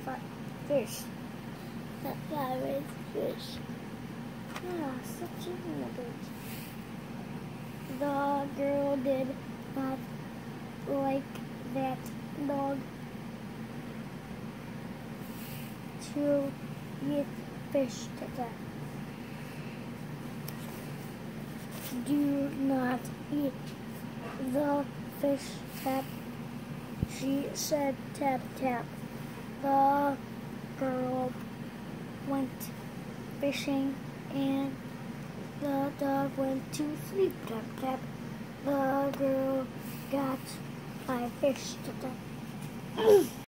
fish. That guy is fish. Yeah, such a bitch. The girl did not like that dog to eat fish to death. Do not eat the fish, Tap. She said, tap, tap. The girl went fishing and the dog went to sleep, tap, tap. The girl got 5 fish to death.